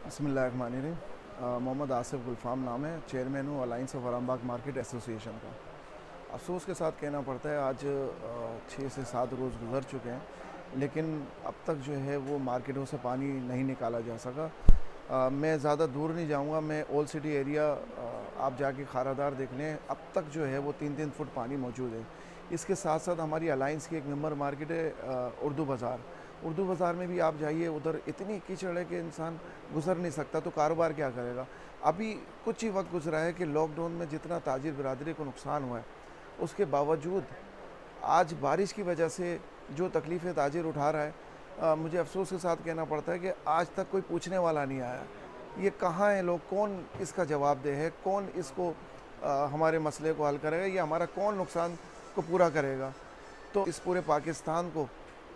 बिस्मिल्लाहिर्रहमानिर्रहीम। मोहम्मद आसिफ गुलफाम नाम है, चेयरमैन हूँ alliance of Arambagh market association का। अफसोस के साथ कहना पड़ता है आज 6 से 7 रोज़ गुजर चुके हैं, लेकिन अब तक जो है वो मार्केटों से पानी नहीं निकाला जा सका। मैं ज़्यादा दूर नहीं जाऊँगा, मैं ओल्ड सिटी एरिया आप जाके खारादार देख लें, अब तक जो है वो 3-3 फुट पानी मौजूद है। इसके साथ साथ हमारी अलायंस की एक मेंबर मार्केट है उर्दू बाज़ार में भी आप जाइए, उधर इतनी कीचड़ है कि इंसान गुजर नहीं सकता, तो कारोबार क्या करेगा। अभी कुछ ही वक्त गुजरा है कि लॉकडाउन में जितना ताजिर बिरादरी को नुकसान हुआ है, उसके बावजूद आज बारिश की वजह से जो तकलीफ़ें ताजिर उठा रहा है, मुझे अफसोस के साथ कहना पड़ता है कि आज तक कोई पूछने वाला नहीं आया। ये कहाँ हैं लोग, कौन इसका जवाबदेह है, कौन इसको हमारे मसले को हल करेगा, ये हमारा कौन नुकसान को पूरा करेगा। तो इस पूरे पाकिस्तान को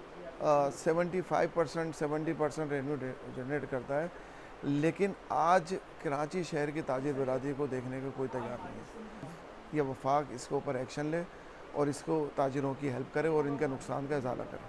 75% 70% रेवेन्यू जनरेट करता है, लेकिन आज कराची शहर की ताजिर बिरादरी को देखने को कोई तैयार नहीं है। यह वफाक इसके ऊपर एक्शन ले और इसको ताजिरों की हेल्प करे और इनके नुकसान का इजाला करे।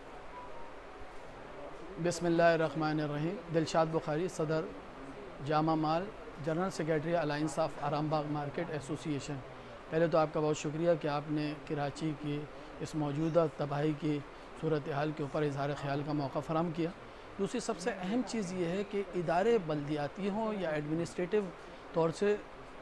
बिस्मिल्लाहिर्रहमानिर्रहीम। दिलशाद बुखारी, सदर जामा माल, general secretary alliance of Arambagh market association. पहले तो आपका बहुत शुक्रिया कि आपने कराची की इस मौजूदा तबाही की सूरत हाल के ऊपर इजहार ख्याल का मौका फराहम किया। दूसरी सबसे अहम चीज़ ये है कि इदारे बल्दियाती हों या एडमिनिस्ट्रेटिव तौर से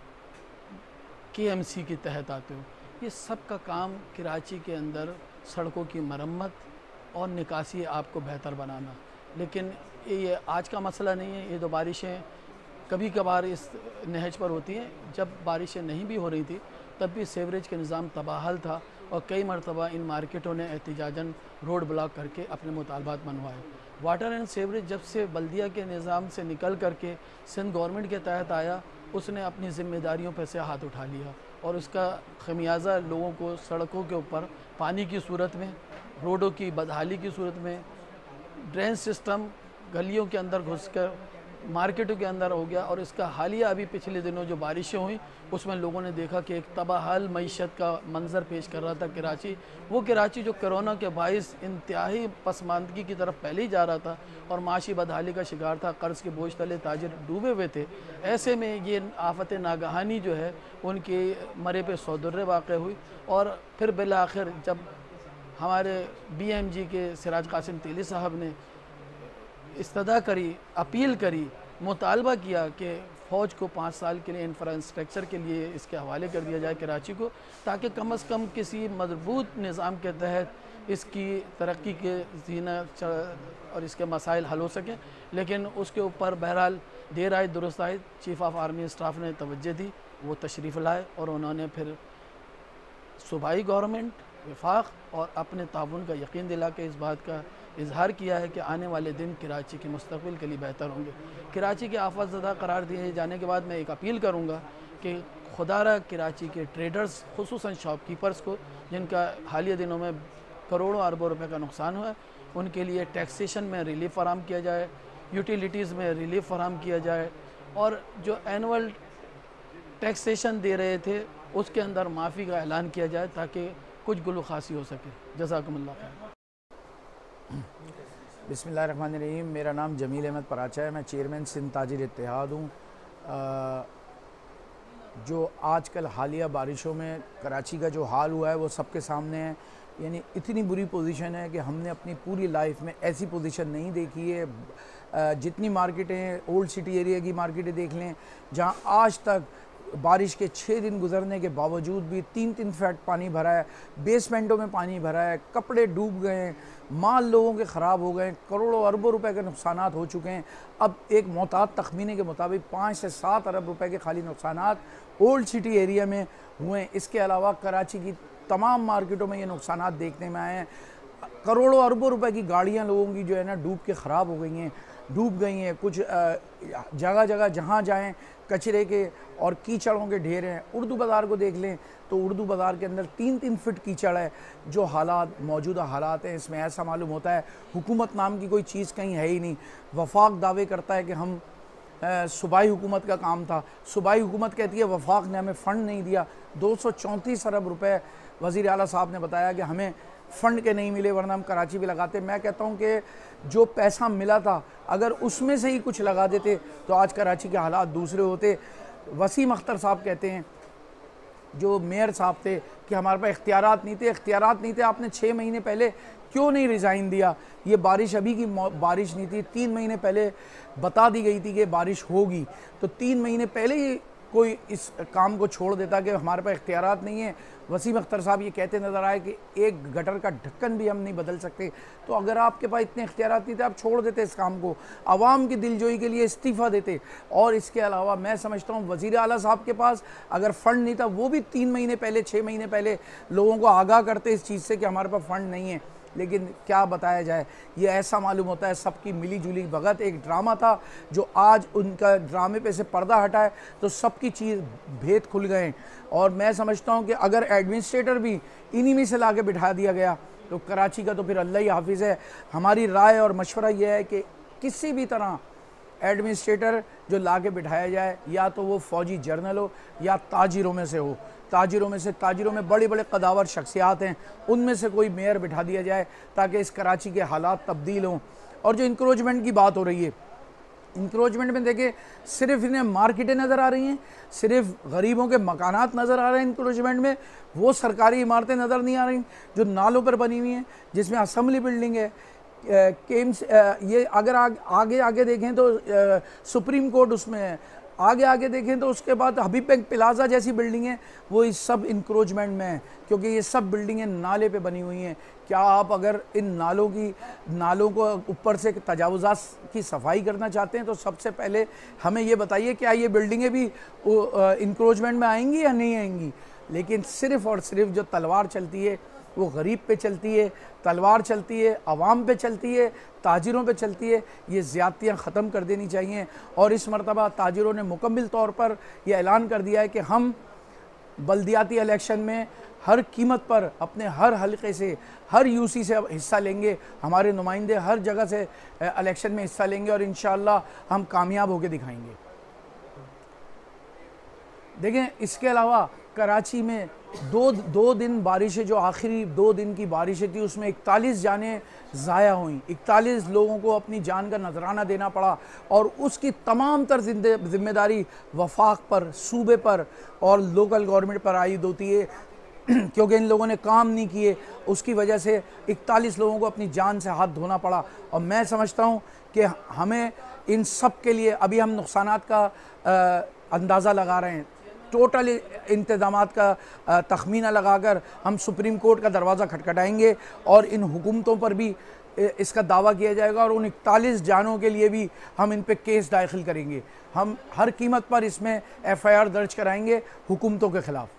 KMC के तहत आते हो, ये सब का काम कराची के अंदर सड़कों की मरम्मत और निकासी आपको बेहतर बनाना। लेकिन ये आज का मसला नहीं है, ये तो बारिशें कभी कभार इस नहज पर होती हैं। जब बारिशें नहीं भी हो रही थी तब भी सीवरेज का निज़ाम तबाहल था और कई मरतबा इन मार्केटों ने एहतिजाजन रोड ब्लॉक करके अपने मुतालबात मनवाए। वाटर एंड सीवरेज जब से बल्दिया के निज़ाम से निकल करके सिंध गवर्नमेंट के तहत आया, उसने अपनी ज़िम्मेदारियों पर से हाथ उठा लिया और उसका खमियाजा लोगों को सड़कों के ऊपर पानी की सूरत में, रोडों की बदहाली की सूरत में, ड्रेन सिस्टम गलियों के अंदर घुसकर मार्केटों के अंदर हो गया। और इसका हालिया अभी पिछले दिनों जो बारिशें हुई उसमें लोगों ने देखा कि एक तबाहाल मईशत का मंजर पेश कर रहा था कराची। वो कराची जो कोरोना के बाइस इंतहाई पसमानदगी की तरफ पहले ही जा रहा था और माशी बदहाली का शिकार था, कर्ज़ के बोझ तले ताजिर डूबे हुए थे। ऐसे में ये आफत नागहानी जो है उनके मरे पे सौदर्रे वाक़ हुई और फिर बिल आखिर जब हमारे BMG के सिराज कासिम तेली साहब ने इस्तदा करी, अपील करी, मुतालबा किया कि फ़ौज को 5 साल के लिए इंफ्रास्ट्रक्चर के लिए इसके हवाले कर दिया जाए कराची को, ताकि कम अज़ कम किसी मजबूत निज़ाम के तहत इसकी तरक्की के जीना और इसके मसाइल हल हो सकें। लेकिन उसके ऊपर बहरहाल देर आए दुरुस्त आए, चीफ़ ऑफ आर्मी स्टाफ ने तवज्जो दी, वो तशरीफ़ लाए और उन्होंने फिर सूबाई गवर्नमेंट, वफाक और अपने ताउन का यकीन दिला के इस बात का इजहार किया है कि आने वाले दिन कराची के मुस्तक़बिल के लिए बेहतर होंगे। कराची के आफत ज़दा करार दिए जाने के बाद मैं एक अपील करूँगा कि खुदारा कराची के ट्रेडर्स, खुसूसन शॉपकीपर्स को जिनका हालिया दिनों में करोड़ों अरबों रुपए का नुकसान हुआ है, उनके लिए टैक्सेशन में रिलीफ फराहम किया जाए, यूटिलिटीज़ में रिलीफ फराहम किया जाए और जो एनुअल टैक्सेशन दे रहे थे उसके अंदर माफ़ी का ऐलान किया जाए ताकि कुछ गुलखासी हो सके। जज़ाकुमुल्लाह खैर। बिस्मिल्लाहिर्रहमानिर्रहीम। मेरा नाम जमील अहमद पराचा है, मैं चेयरमैन सिंध ताजिर इत्तेहाद हूँ। जो आजकल हालिया बारिशों में कराची का जो हाल हुआ है वो सबके सामने है। यानी इतनी बुरी पोजीशन है कि हमने अपनी पूरी लाइफ में ऐसी पोजीशन नहीं देखी है। जितनी मार्केटें, ओल्ड सिटी एरिया की मार्केटें देख लें, जहाँ आज तक बारिश के 6 दिन गुजरने के बावजूद भी 3-3 फीट पानी भरा है, बेसमेंटों में पानी भरा है, कपड़े डूब गए हैं, माल लोगों के ख़राब हो गए, करोड़ों अरबों रुपए के नुकसानात हो चुके हैं। अब एक मोहतात तखमीने के मुताबिक 5 से 7 अरब रुपए के खाली नुकसानात ओल्ड सिटी एरिया में हुए हैं। इसके अलावा कराची की तमाम मार्केटों में ये नुकसानात देखने में आए हैं। करोड़ों अरबों रुपए की गाड़ियाँ लोगों की जो है ना डूब के ख़राब हो गई हैं, डूब गई हैं। कुछ जगह जगह जहाँ जाएँ कचरे के और कीचड़ों के ढेर हैं। उर्दू बाज़ार को देख लें तो उर्दू बाज़ार के अंदर 3-3 फीट कीचड़ है। जो हालात, मौजूदा हालात हैं, इसमें ऐसा मालूम होता है हुकूमत नाम की कोई चीज़ कहीं है ही नहीं। वफाक दावे करता है कि हम सूबाई हुकूमत का काम था, सूबाई हुकूमत कहती है वफाक ने हमें फ़ंड नहीं दिया। 234 अरब रुपए वज़ीर आला साहब ने बताया कि हमें फ़ंड के नहीं मिले, वरना हम कराची भी लगाते। मैं कहता हूँ कि जो पैसा मिला था अगर उसमें से ही कुछ लगा देते तो आज कराची के हालात दूसरे होते। वसीम अख्तर साहब कहते हैं, जो मेयर साहब थे, कि हमारे पास इख्तियारात नहीं थे। इख्तियारात नहीं थे, आपने 6 महीने पहले क्यों नहीं रिज़ाइन दिया? ये बारिश अभी की बारिश नहीं थी, 3 महीने पहले बता दी गई थी कि बारिश होगी, तो 3 महीने पहले ही कोई इस काम को छोड़ देता कि हमारे पास इख्तियारात नहीं है। वसीम अख्तर साहब ये कहते नज़र आए कि एक गटर का ढक्कन भी हम नहीं बदल सकते। तो अगर आपके पास इतने इख्तियारात नहीं थे, आप छोड़ देते इस काम को, आवाम की दिलजोई के लिए इस्तीफ़ा देते। और इसके अलावा मैं समझता हूँ वज़ीर आला साहब के पास अगर फ़ंड नहीं था, वो भी 3 महीने पहले 6 महीने पहले लोगों को आगाह करते इस चीज़ से कि हमारे पास फ़ंड नहीं है। लेकिन क्या बताया जाए, ये ऐसा मालूम होता है सबकी मिली जुली भगत, एक ड्रामा था जो आज उनका ड्रामे पे से पर्दा हटा है तो सबकी चीज़ भेद खुल गए। और मैं समझता हूँ कि अगर एडमिनिस्ट्रेटर भी इन्हीं में से ला के बिठा दिया गया तो कराची का तो फिर अल्लाह ही हाफिज़ है। हमारी राय और मशवरा यह है कि किसी भी तरह एडमिनिस्ट्रेटर जो ला के बिठाया जाए, या तो वो फ़ौजी जर्नल हो या ताजिरों में से हो। ताजिरों में बड़े बड़े कदावर शख्सियात हैं, उनमें से कोई मेयर बिठा दिया जाए ताकि इस कराची के हालात तब्दील हों। और जो इंक्रोचमेंट की बात हो रही है, इंक्रोचमेंट में देखिए सिर्फ इन्हें मार्केटें नज़र आ रही हैं, सिर्फ गरीबों के मकानात नज़र आ रहे हैं इंक्रोचमेंट में, वो सरकारी इमारतें नज़र नहीं आ रही जो नालों पर बनी हुई हैं, जिसमें असम्बली बिल्डिंग है, केम्स, ये अगर आगे देखें तो सुप्रीम कोर्ट उसमें है, आगे देखें तो उसके बाद हबीब बैंक प्लाजा जैसी बिल्डिंग है, वो इस सब इंक्रोचमेंट में है, क्योंकि ये सब बिल्डिंगें नाले पे बनी हुई हैं। क्या आप अगर इन नालों को ऊपर से तजावुज़ात की सफाई करना चाहते हैं तो सबसे पहले हमें ये बताइए क्या ये बिल्डिंगें भी इंक्रोचमेंट में आएंगी या नहीं आएंगी? लेकिन सिर्फ़ और सिर्फ जो तलवार चलती है वो गरीब पे चलती है, तलवार चलती है, आवाम पे चलती है, ताजिरों पे चलती है। ये ज़्यादतियाँ ख़त्म कर देनी चाहिए। और इस मरतबा ताजिरों ने मुकम्मल तौर पर यह ऐलान कर दिया है कि हम बल्दियाती इलेक्शन में हर कीमत पर अपने हर हलके से, हर यूसी से हिस्सा लेंगे। हमारे नुमाइंदे हर जगह से इलेक्शन में हिस्सा लेंगे और इंशाअल्लाह हम कामयाब होकर दिखाएंगे। देखें, इसके अलावा कराची में दो दिन बारिशें, जो आखिरी 2 दिन की बारिशें थी, उसमें 41 जानें ज़ाया हुई, 41 लोगों को अपनी जान का नजराना देना पड़ा। और उसकी तमाम तर जिम्मेदारी वफाक पर, सूबे पर और लोकल गवर्नमेंट पर आयद होती है, क्योंकि इन लोगों ने काम नहीं किए, उसकी वजह से 41 लोगों को अपनी जान से हाथ धोना पड़ा। और मैं समझता हूँ कि हमें इन सब के लिए अभी हम नुकसानात का अंदाज़ा लगा रहे हैं, टोटल इंतज़ामात का तखमीना लगाकर हम सुप्रीम कोर्ट का दरवाज़ा खटखटाएंगे और इन हुकूमतों पर भी इसका दावा किया जाएगा और उन 41 जानों के लिए भी हम इन पे केस दाखिल करेंगे। हम हर कीमत पर इसमें FIR दर्ज कराएंगे हुकूमतों के ख़िलाफ़।